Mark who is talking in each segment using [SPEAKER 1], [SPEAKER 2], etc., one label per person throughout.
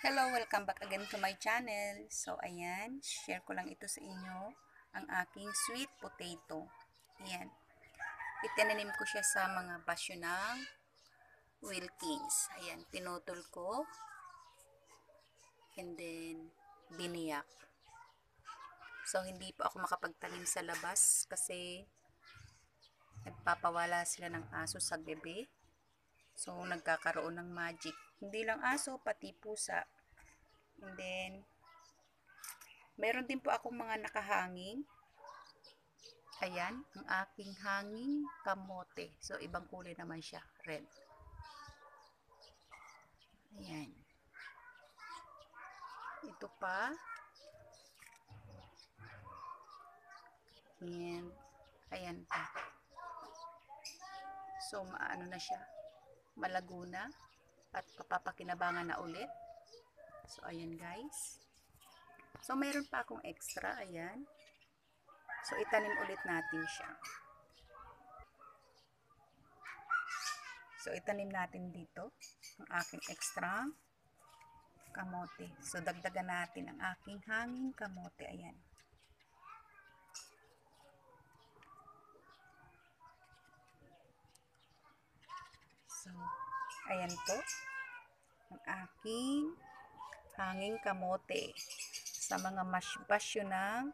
[SPEAKER 1] Hello, welcome back again to my channel. So, ayan, share ko lang ito sa inyo, ang aking sweet potato. Ayan, itinanim ko siya sa mga basyo ng Wilkins. Ayan, pinutol ko, and then, biniyak. So, hindi po ako makapagtanim sa labas kasi nagpapawala sila ng aso sa bebe. So, nagkakaroon ng magic. Hindi lang aso, pati pusa. And then, meron din po akong mga nakahanging. Ayan, ang aking hanging kamote. So, ibang kulay naman siya. Red. Ayan. Ito pa. And, ayan pa. So, maano na siya. Malago na. At papapakinabangan na ulit. So, ayan guys. So, meron pa akong extra. Ayan. So, itanim ulit natin siya. So, itanim natin dito ang aking extra kamote. So, dagdagan natin ang aking hanging kamote. Ayan. So, ayan po ang aking hanging kamote sa mga basyo ng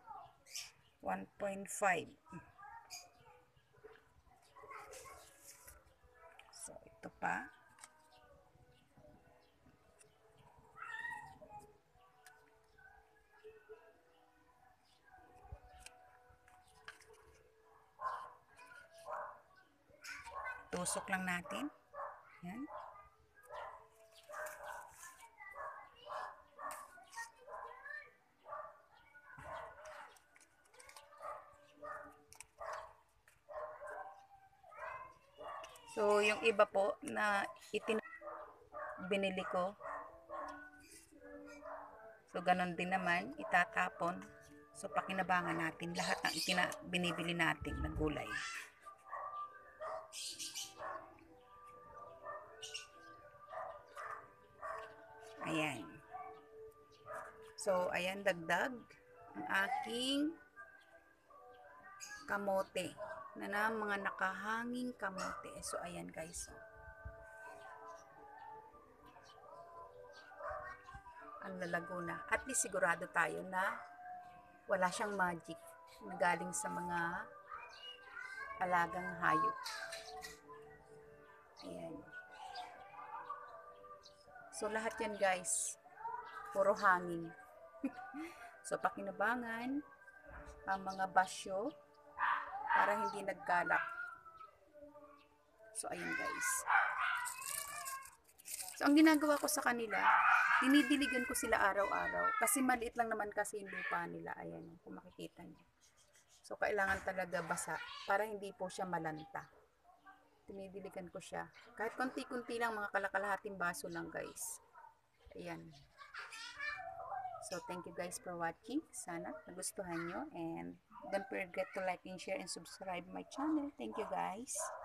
[SPEAKER 1] 1.5. So, ito pa. Tusok lang natin. Yan. So, yung iba po na binili ko. So, ganun din naman, itatapon. So, pakinabangan natin lahat ng binibili natin na gulay. Ayan. So, ayan, dagdag ang aking kamote na mga nakahanging kamote. So, ayan guys. Ang lalago na. At least sigurado tayo na wala siyang magic na galing sa mga alagang hayop. Ayan. So, lahat yan guys. Puro hangin. So, pakinabangan ang mga basyo para hindi nagkalak. So, ayan guys. So, ang ginagawa ko sa kanila, dinidiligan ko sila araw-araw. Kasi maliit lang naman kasi yung lupa nila. Ayan, kung makikita niyo. So, kailangan talaga basa para hindi po siya malanta. Dinidiligan ko siya. Kahit konti-kunti lang, mga kalakalahating baso lang guys. Ayan. So, thank you guys for watching. Sana nagustuhan nyo. And don't forget to like and share and subscribe my channel. Thank you guys.